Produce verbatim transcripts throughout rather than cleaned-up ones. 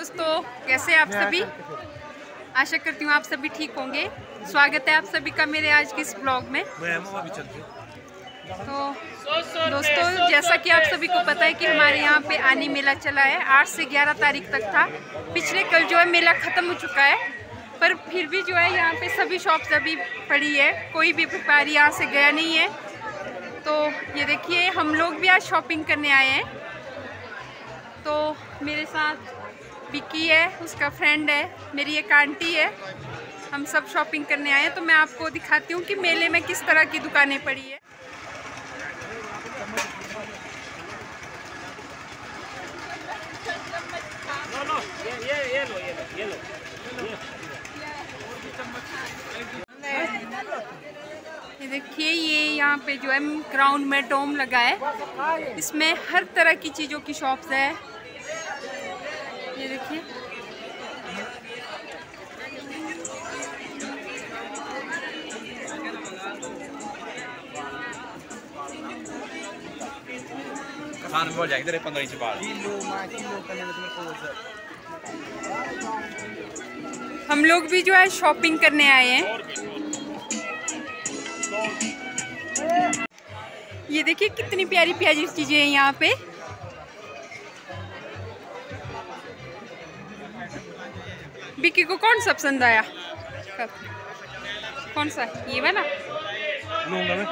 दोस्तों, कैसे आप सभी? आशा करती हूँ आप सभी ठीक होंगे। स्वागत है आप सभी का मेरे आज के इस ब्लॉग में। तो दोस्तों, जैसा कि आप सभी को पता है कि हमारे यहाँ पे आनी मेला चला है। आठ से ग्यारह तारीख तक था। पिछले कल जो है मेला ख़त्म हो चुका है, पर फिर भी जो है यहाँ पे सभी शॉप्स अभी पड़ी है। कोई भी व्यापारी यहाँ से गया नहीं है। तो ये देखिए, हम लोग भी आज शॉपिंग करने आए हैं। तो मेरे साथ विक्की है, उसका फ्रेंड है, मेरी एक आंटी है। हम सब शॉपिंग करने आए हैं। तो मैं आपको दिखाती हूँ कि मेले में किस तरह की दुकानें पड़ी है। ये ये लो ये लो ये लो ये देखिए, ये यहाँ पे जो है ग्राउंड में डोम लगा है। इसमें हर तरह की चीज़ों की शॉप्स है। ये देखिए, खान बोल जाएगा इधर पंद्रह इंच बाल। हम लोग भी जो है शॉपिंग करने आए हैं। ये देखिए कितनी प्यारी प्यारी चीजें हैं यहाँ पे। विक्की को कौन सा पसंद आया? कौन सा? ये वाला लूंगा मैं।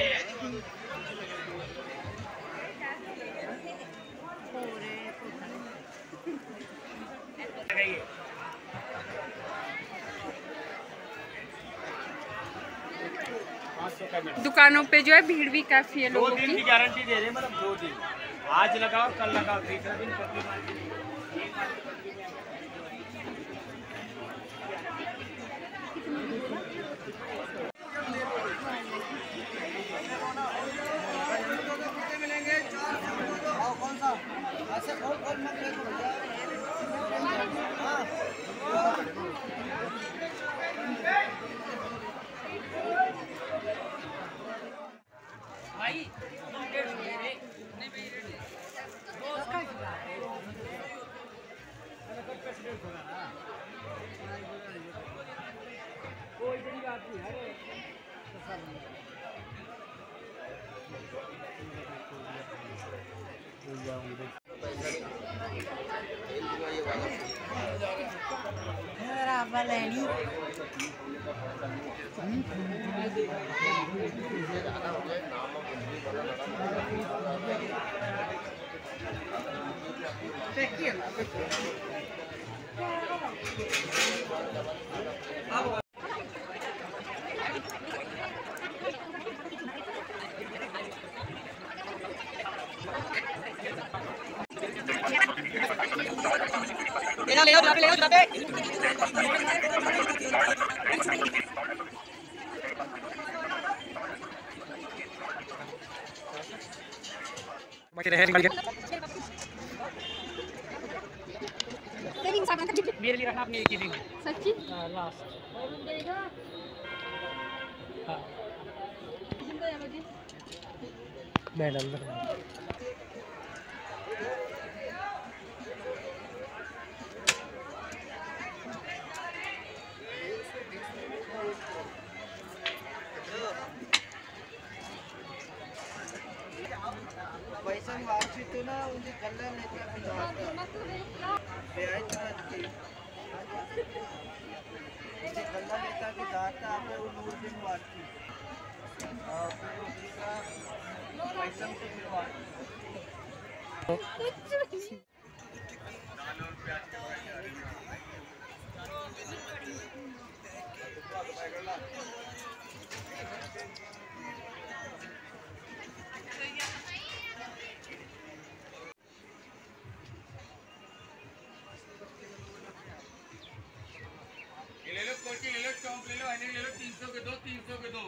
दुकानों पे जो है भीड़ भी काफी है लोगों दो दिन की गारंटी दे रहे हैं, मतलब दो दिन, आज लगाओ कल लगाओ, तीसरा दिन लेनी ले लो ले लो ले मेरे लिए रखना अपनी एक ही सच्ची लास्ट। मैडम पैसा वापसी ना उनके कलर लेके अपनी कलर लेता कि दाता आपने उन दिन वापसी पैसा से मिलवा ले लो कोटी ले लो चौंक ले लो अनिल ले लो तीन सौ के दो तीन सौ के दो।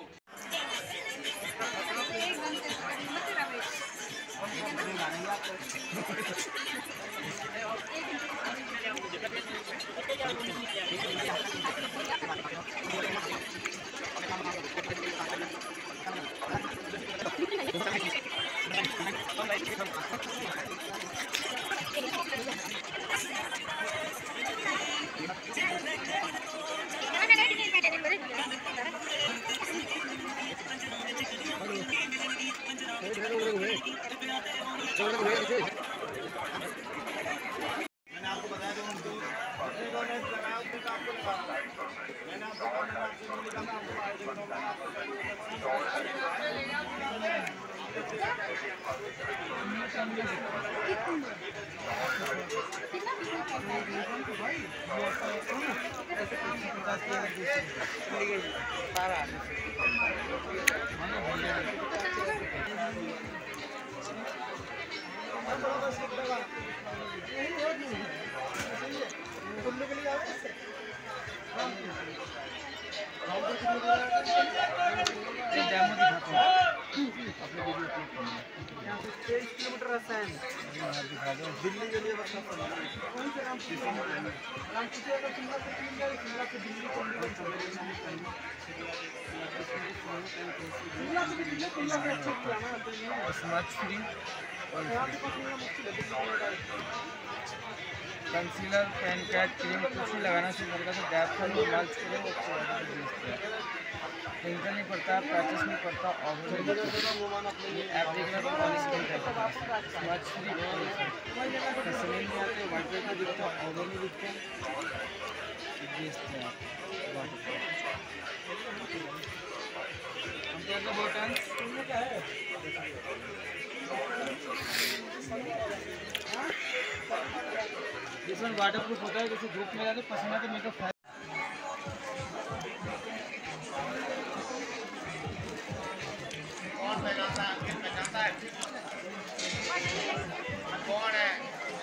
तेईस किलोमीटर रास्ता है दिल्ली के लिए। स्मच फ्री कंसीलर पेन कैट क्रीम कुछ भी लगाना शुरू करेगा तो गैप का जो लाल करेगा वो पिंकल नहीं पड़ता, पैचेस नहीं पड़ता। और ऐप देखना तो पॉलिश नहीं करता, स्मच फ्री तस्वीर नहीं आते, वाइट पेपर दिखता है, ऑर्डर नहीं दिखता, बेचते हैं कंपेयर द बटन। इसमें वाटर प्रूफ होता है, जैसे धूप में जाते पसीना तो मेकअप कौन है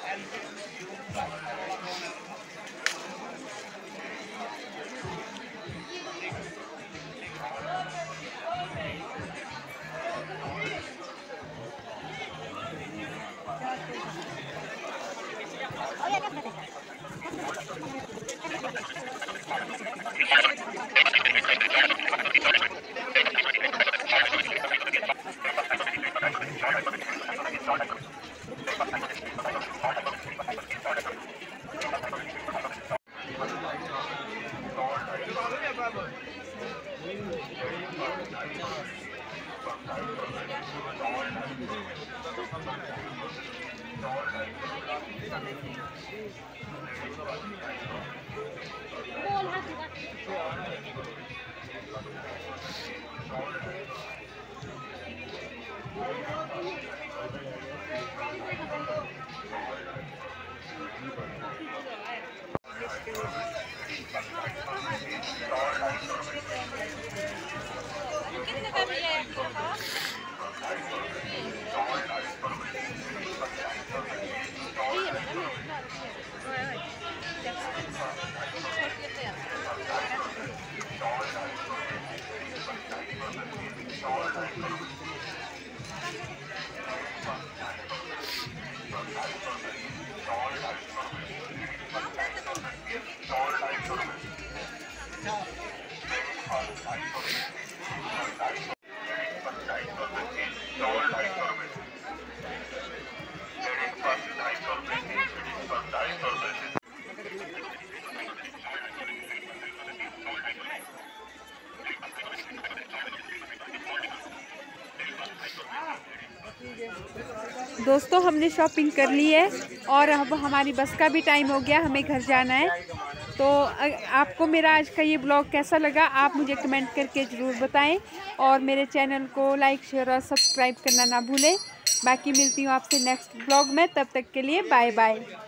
दोस्तों हमने शॉपिंग कर ली है और अब हमारी बस का भी टाइम हो गया, हमें घर जाना है। तो आपको मेरा आज का ये ब्लॉग कैसा लगा आप मुझे कमेंट करके ज़रूर बताएं और मेरे चैनल को लाइक शेयर और सब्सक्राइब करना ना भूलें। बाकी मिलती हूँ आपसे नेक्स्ट ब्लॉग में, तब तक के लिए बाय बाय।